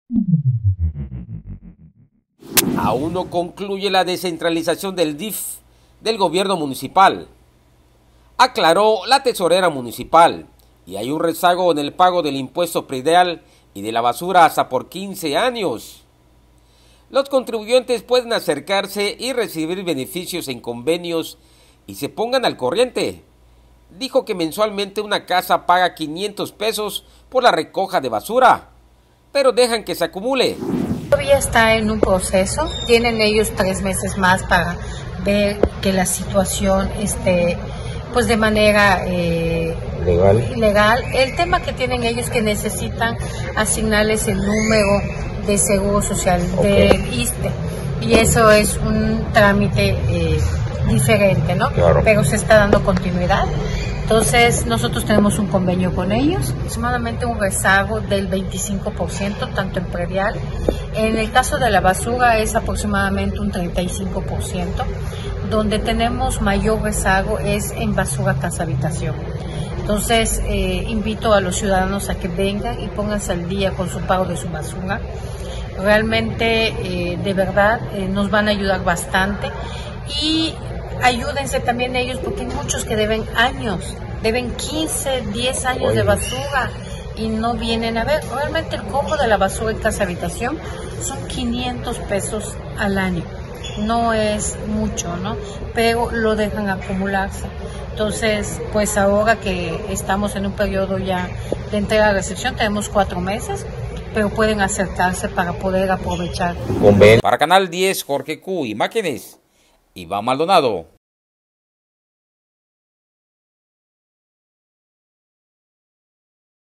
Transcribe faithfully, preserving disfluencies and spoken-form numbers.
Aún no concluye la descentralización del D I F del gobierno municipal, aclaró la tesorera municipal, y hay un rezago en el pago del impuesto predial y de la basura hasta por quince años. Los contribuyentes pueden acercarse y recibir beneficios en convenios y se pongan al corriente. Dijo que mensualmente una casa paga quinientos pesos por la recoja de basura, pero dejan que se acumule. Todavía está en un proceso, tienen ellos tres meses más para ver que la situación esté pues de manera eh, legal. legal. El tema que tienen ellos es que necesitan asignarles el número de seguro social Okay. del I S S S T E, y eso es un trámite eh, diferente, ¿no? Claro. Pero se está dando continuidad. Entonces nosotros tenemos un convenio con ellos, aproximadamente un rezago del veinticinco por ciento, tanto en predial. En el caso de la basura es aproximadamente un treinta y cinco por ciento. Donde tenemos mayor rezago es en basura casa habitación. Entonces eh, invito a los ciudadanos a que vengan y pónganse al día con su pago de su basura. Realmente, eh, de verdad, eh, nos van a ayudar bastante, y ayúdense también ellos porque hay muchos que deben años, deben quince, diez años Oye. de basura y no vienen a ver. Realmente el cobro de la basura en casa habitación son quinientos pesos al año. No es mucho, ¿no? Pero lo dejan acumularse. Entonces, pues ahora que estamos en un periodo ya de entrega-recepción, tenemos cuatro meses, pero pueden acercarse para poder aprovechar. Para Canal diez, Jorge Q, imágenes, Iván Maldonado.